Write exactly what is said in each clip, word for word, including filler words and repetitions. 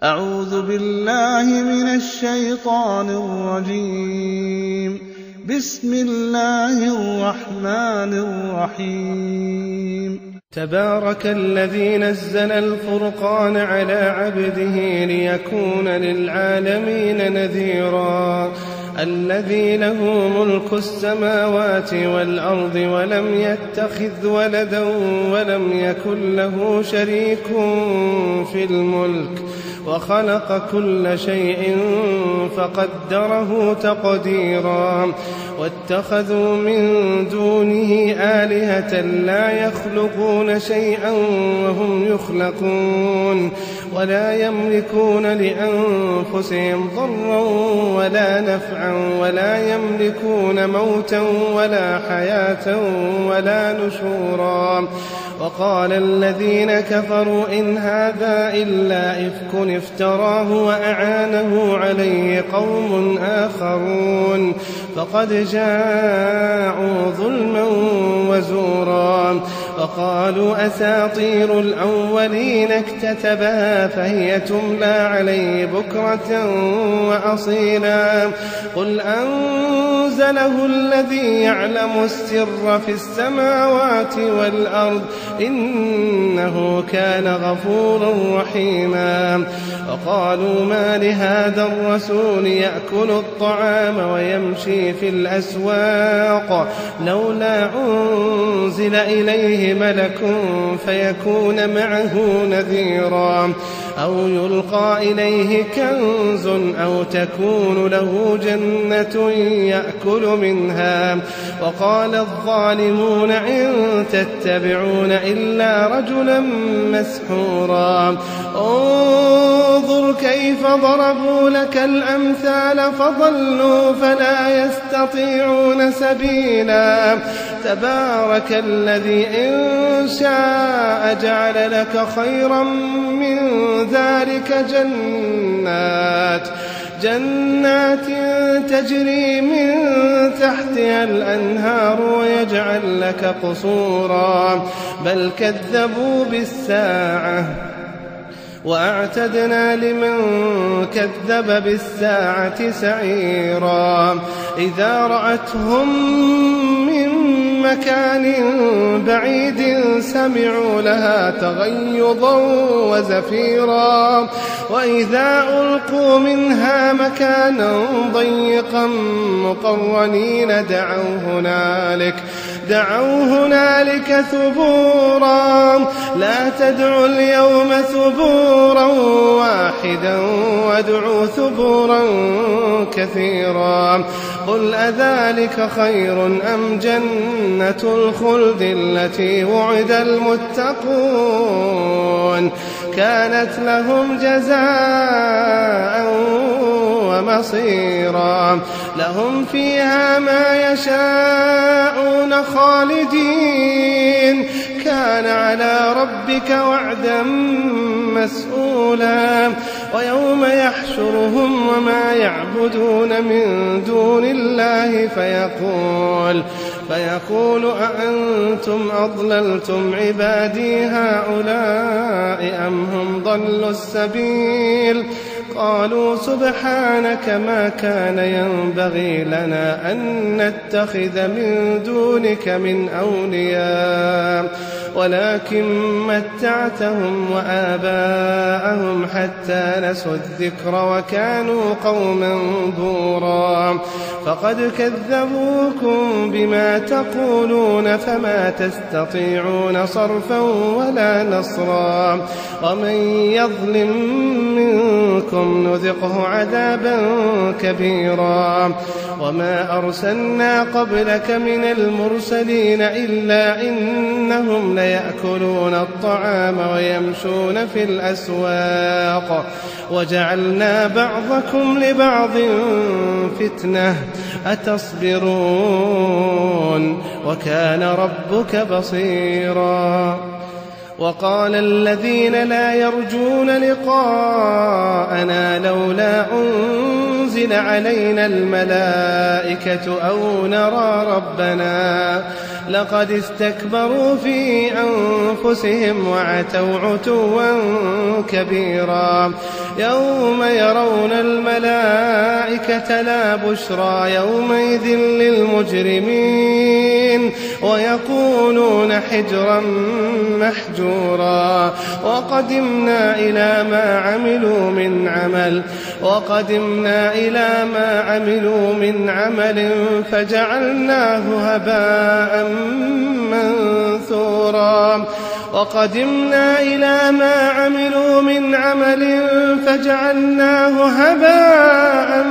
أعوذ بالله من الشيطان الرجيم. بسم الله الرحمن الرحيم. تبارك الذي نزل الفرقان على عبده ليكون للعالمين نذيرا. الذي له ملك السماوات والأرض ولم يتخذ ولدا ولم يكن له شريك في الملك وخلق كل شيء فقدره تقديرا. واتخذوا من دونه آلهة لا يخلقون شيئا وهم يخلقون ولا يملكون لأنفسهم ضرا ولا نفعا ولا يملكون موتا ولا حياة ولا نشورا. وقال الذين كفروا إن هذا إلا إفك افتراه وأعانه عليه قوم آخرون فقد جاءوا ظلما وزورا. وقالوا أساطير الأولين اكتتبها فهي تملى عليه بكرة وأصيلا. قل أنزله الذي يعلم السر في السماوات والأرض إنه كان غفورا رحيما. وقالوا ما لهذا الرسول يأكل الطعام ويمشي في الأسواق لولا أنزل إليه ملك فيكون معه نذيرا أو يلقى إليه كنز أو تكون له جنة يأكل منها. وقال الظالمون إن تتبعون إلا رجلا مسحورا. انظر كيف ضربوا لك الأمثال فضلوا فلا يستطيعون سبيلا. تبارك الذي إن شاء جعل لك خيرا من ذلك جنات جنات تجري من تحتها الأنهار ويجعل لك قصورا بل كذبوا بالساعة وأعتدنا لمن كذب بالساعة سعيرا. إذا رأتهم من مكان بعيد سمعوا لها تغيظا وزفيرا. وإذا ألقوا منها مكانا ضيقا مقرنين دعوا هنالك دعوا هنالك ثبورا. لا تدعوا اليوم ثبورا واحدا وادعوا ثبورا كثيرا. قل أذلك خير أم جنة الخلد التي وعد المتقون كانت لهم جزاء ومصيرا. لهم فيها ما يشاءون خالدين كان على ربك وعدا مسؤولا. ويوم يحشرهم وما يعبدون من دون الله فيقول فيقول أأنتم أضللتم عبادي هؤلاء أم هم ضلوا السبيل. قالوا سبحانك ما كان ينبغي لنا أن نتخذ من دونك من أولياء ولكن متعتهم وآباءهم حتى نسوا الذكر وكانوا قوما بورا. فقد كذبوكم بما تقولون فما تستطيعون صرفا ولا نصرا. ومن يظلم منكم نذقه عذابا كبيرا. وما أرسلنا قبلك من المرسلين إلا إنهم ليأكلون الطعام ويمشون في الأسواق وجعلنا بعضكم لبعض فتنة أتصبرون وكان ربك بصيرا. وقال الذين لا يرجون لقاءنا لولا أنزل علينا الملائكة أو نرى ربنا لقد استكبروا في أنفسهم وعتوا عتوا كبيرا يوم يرون الملائكة لا بشرى يومئذ للمجرمين ويقولون حجرا محجورا وقدمنا إلى ما عملوا من عمل وقدمنا إلى ما عملوا من عمل فجعلناه هباء منثورا وقدمنا إلى ما عملوا من عمل فجعلناه هباء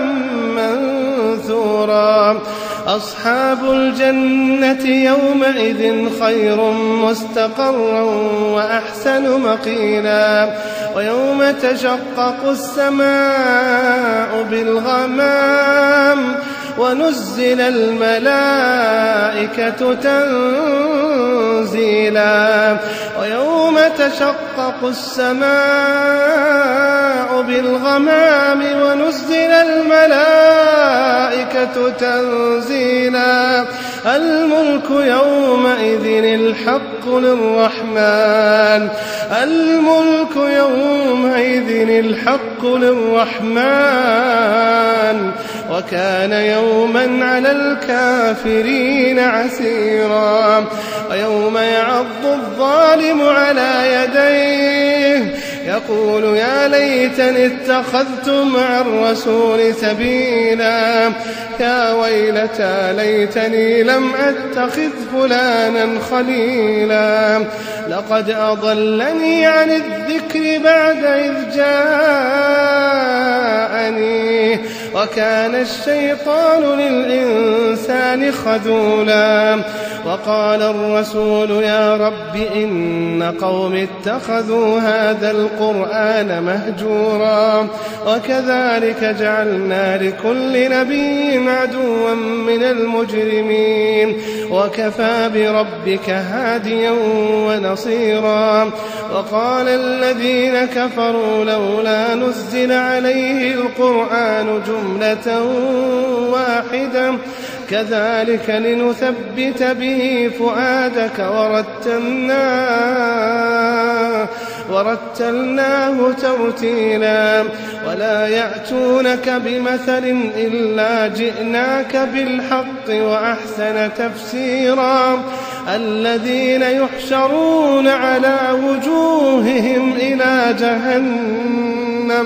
منثورا أصحاب الجنة يومئذ خير مستقرا وأحسن مقيلا ويوم تشقق السماء بالغمام ونزل الملائكة تنزيلا ويوم تشقق السماء بالغمام ونزل الملائكة تنزيلا الملك يومئذ الحق للرحمن الملك يومئذ الحق للرحمن وكان يوما على الكافرين عسيرا ويوم يعض الظالم على يديه يقول يا ليتني اتخذت مع الرسول سبيلا يا ويلتى ليتني لم أتخذ فلانا خليلا لقد أضلني عن الذكر بعد إذ جاءني وكان الشيطان للإنسان خذولا وقال الرسول يا رب إن قوم اتخذوا هذا القرآن مهجورا وكذلك جعلنا لكل نبي عدوا من المجرمين وكفى بربك هاديا ونصيرا وقال الذين كفروا لولا نزل عليه القرآن جملة واحدة كذلك لنثبت به فؤادك ورتلناه ورتلناه ترتيلا ولا يأتونك بمثل إلا جئناك بالحق وأحسن تفسيرا الذين يحشرون على وجوههم إلى جهنم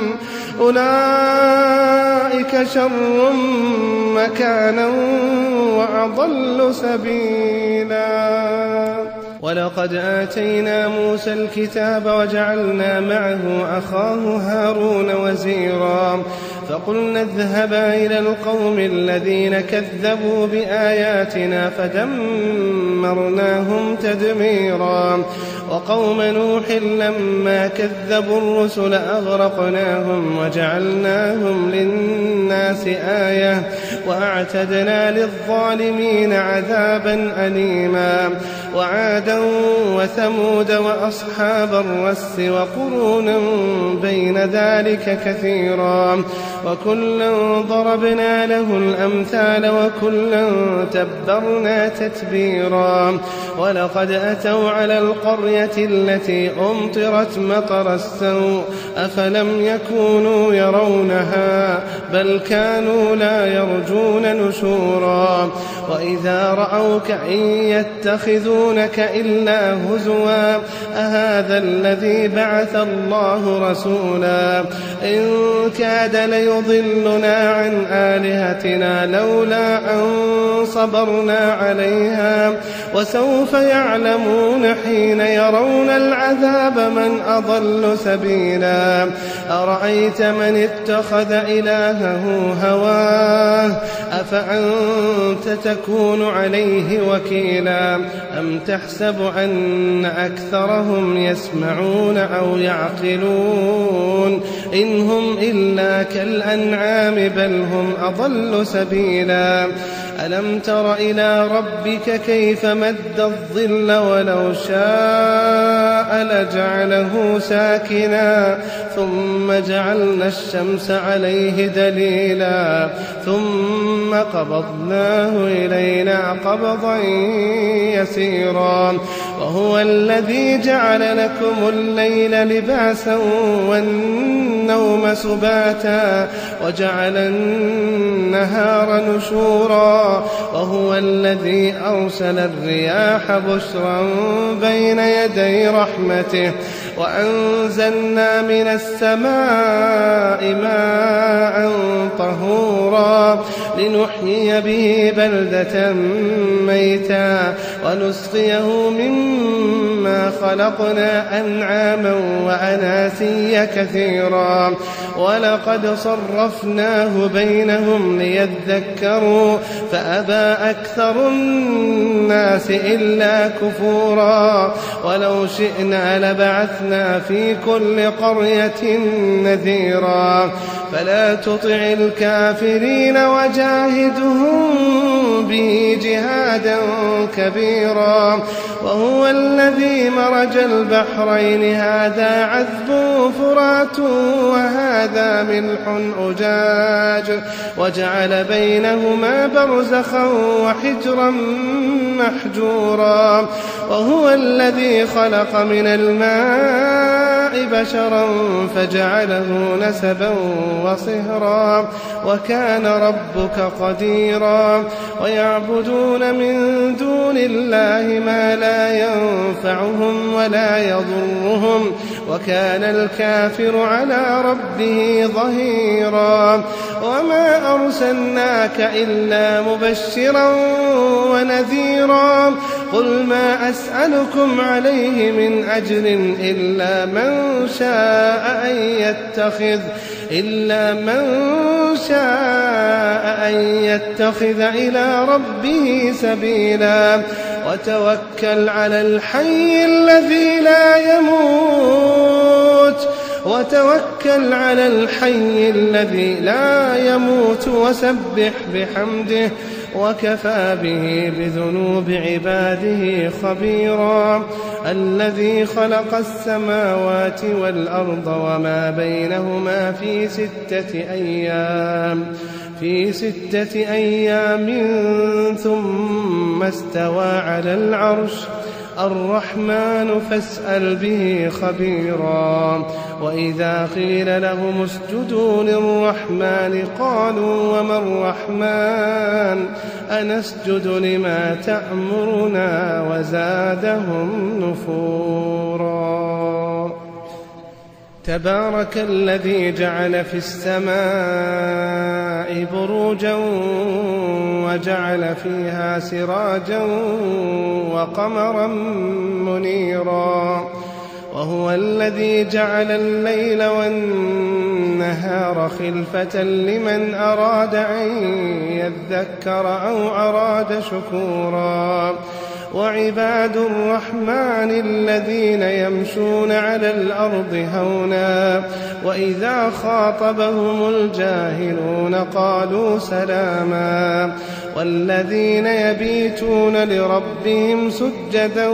أولئك شر مكانا وأضل سبيلا ولقد آتينا موسى الكتاب وجعلنا معه أخاه هارون وزيرا فقلنا اذهبا إلى القوم الذين كذبوا بآياتنا فدمرناهم تدميرا وقوم نوح لما كذبوا الرسل أغرقناهم وجعلناهم للناس آية وأعتدنا للظالمين عذابا أليما وعادا وثمود وأصحاب الرس وقرونا بين ذلك كثيرا وكلا ضربنا له الأمثال وكلا تبرنا تتبيرا ولقد أتوا على القرية التي أمطرت مطر السوء أفلم يكونوا يرونها بل كانوا لا يرجون نشورا وإذا رأوك إن يتخذونك إلا هزوا أهذا الذي بعث الله رسولا إن كاد ليضلنا عن آلهتنا لولا أن صبرنا عليها وسوف يعلمون حين يرون العذاب من أضل سبيلا أرأيت من اتخذ إلهه هواه أفأنت تكون عليه وكيلا أم تحسب أن أكثرهم يسمعون أو يعقلون إن هم إلا كالأنعام بل هم أضل سبيلا ألم تر إلى ربك كيف مد الظل ولو شاء لجعله ساكنا ثم جعلنا الشمس عليه دليلا ثم قبضناه إلينا قبضا يسيرا وهو الذي جعل لكم الليل لباسا والنوم سباتا وجعل النهار نشورا وهو الذي أرسل الرياح بشرا بين يدي رحمته وأنزلنا من السماء ماء طهورا لنحيي به بلدة ميتا ونسقيه مما خلقنا أنعاما وأناسيا كثيرا ولقد صرفناه بينهم ليذكروا فأبى أكثر الناس إلا كفورا ولو شئنا لبعثنا في كل قرية نذيرا فلا تطع الكافرين وجاهدهم به جهادا كبيرا وهو الذي مرج البحرين هذا عذب فرات وهذا ملح أجاج وجعل بينهما برزخا وحجرا محجورا وهو الذي خلق من الماء بشرا فجعله نسبا وصهرا وكان ربك قديرا ويعبدون من دون الله ما لا ينفعهم ولا يضرهم وكان الكافر على ربه ظهيرا وما أرسلناك إلا مبشرا ونذيرا قل ما أسألكم عليه من أجر إلا من شاء أن يتخذ إلا من شاء أن يتخذ إلى ربه سبيلا وتوكل على الحي الذي لا يموت وتوكل على الحي الذي لا يموت وسبح بحمده وكفى به بذنوب عباده خبيرا الذي خلق السماوات والأرض وما بينهما في ستة أيام في ستة أيام ثم استوى على العرش الرحمن فاسأل به خبيرا وإذا قيل لهم اسجدوا للرحمن قالوا وما الرحمن أنسجد لما تأمرنا وزادهم نفورا تبارك الذي جعل في السماء بروجا وجعل فيها سراجا وقمرا منيرا وهو الذي جعل الليل والنهار خلفة لمن أراد أن يذكر أو أراد شكورا وعباد الرحمن الذين يمشون على الأرض هونا وإذا خاطبهم الجاهلون قالوا سلاما والذين يبيتون لربهم سجدا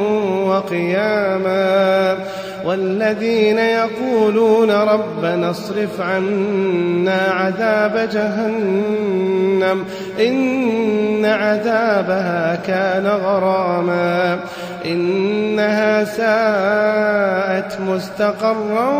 وقياما والذين يقولون ربنا اصرف عنا عذاب جهنم إن عذابها كان غراما إنها ساءت مستقرا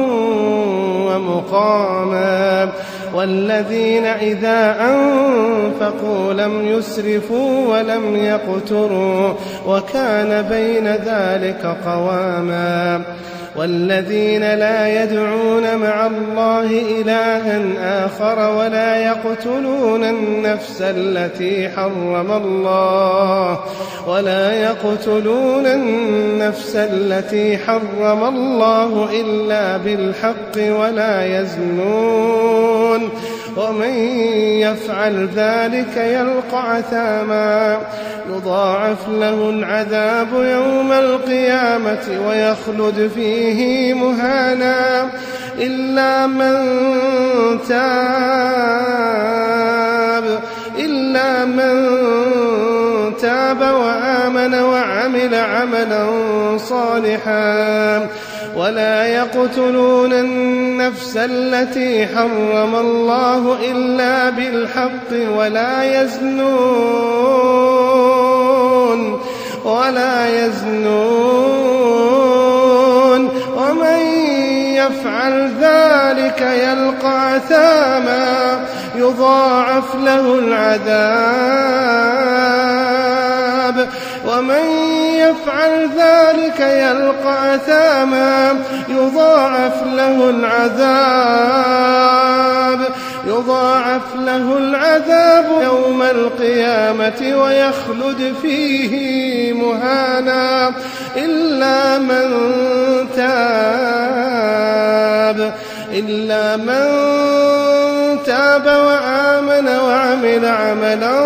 ومقاما والذين إذا أنفقوا لم يسرفوا ولم يقتروا وكان بين ذلك قواما والذين لا يدعون مع الله إلها آخر ولا يقتلون النفس التي حرم الله ولا يقتلون النفس التي حرم الله إلا بالحق ولا يزنون ومن يفعل ذلك يلقى عثاما يضاعف له العذاب يوم القيامة ويخلد فيه مهانا إلا من تاب إلا إلا من تاب وآمن وعمل عملا صالحا ولا يقتلون النفس التي حرم الله إلا بالحق ولا يزنون ولا يزنون ومن يفعل ذلك يلقى أثاما يضاعف له العذاب ومن يفعل ذلك يلقى أثاما يضاعف له العذاب يضاعف له العذاب يوم القيامة ويخلد فيه مهانا إلا من تاب إلا من تاب وآمن وعمل عملا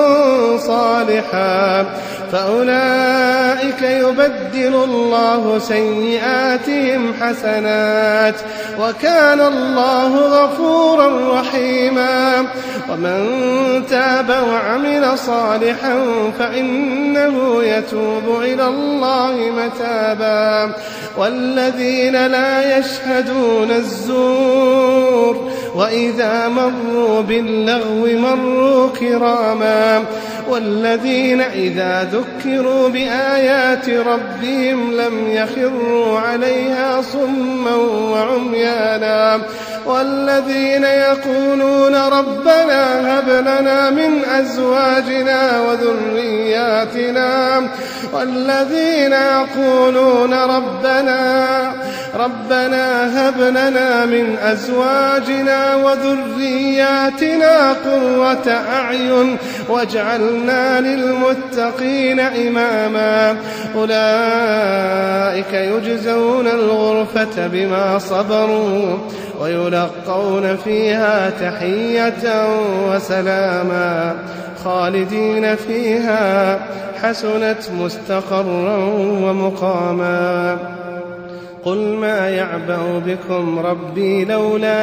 صالحا فأولئك يبدل الله سيئاتهم حسنات وكان الله غفورا رحيما ومن تاب وعمل صالحا فإنه يتوب إلى الله متابا والذين لا يشهدون الزور وإذا مروا باللغو مروا كراما والذين إذا ذكروا بآيات ربهم لم يخروا عليها صما وعميانا والذين يقولون ربنا هب لنا من أزواجنا وذرياتنا والذين يقولون ربنا ربنا هب لنا من أزواجنا وذرياتنا قرة أعين واجعلنا للمتقين إماما أولئك يجزون الغرفة بما صبروا ويلقون فيها تحية وسلاما خالدين فيها حسنت مستقرا ومقاما قل ما يعبأ بكم ربي لولا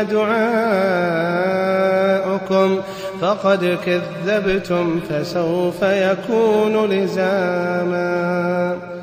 دعاؤكم فقد كذبتم فسوف يكون لزاما.